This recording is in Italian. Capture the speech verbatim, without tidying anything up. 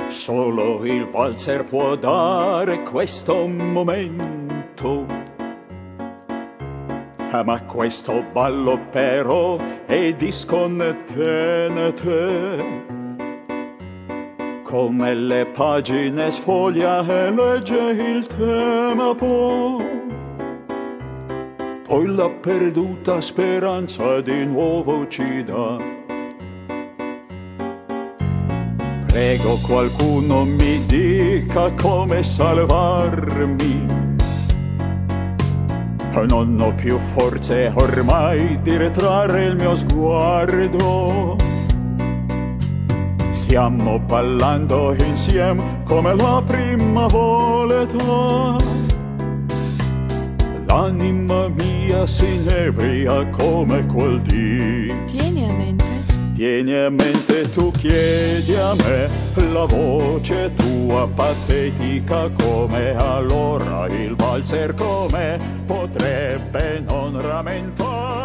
Solo il valzer può dare questo momento. Ah, ma questo ballo però è disconnettente. Come le pagine sfoglia e legge il tema poi. Poi la perduta speranza di nuovo ci dà. Prego qualcuno mi dica come salvarmi. Non ho più forze ormai di ritrarre il mio sguardo. Stiamo ballando insieme come la prima volta. L'anima mia si inebria come quel dì. Tieni a mente. Tieni a mente, tu chiedi a me, la voce tua patetica come allora il valzer come potrebbe non rammentare.